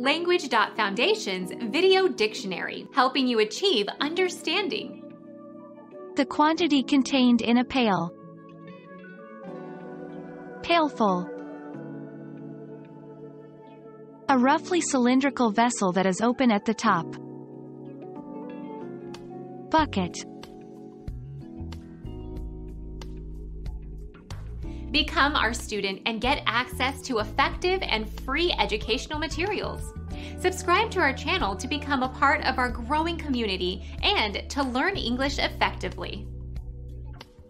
Language.Foundation's Video Dictionary, helping you achieve understanding. The quantity contained in a pail. Pailful. A roughly cylindrical vessel that is open at the top. Bucket. Become our student and get access to effective and free educational materials. Subscribe to our channel to become a part of our growing community and to learn English effectively.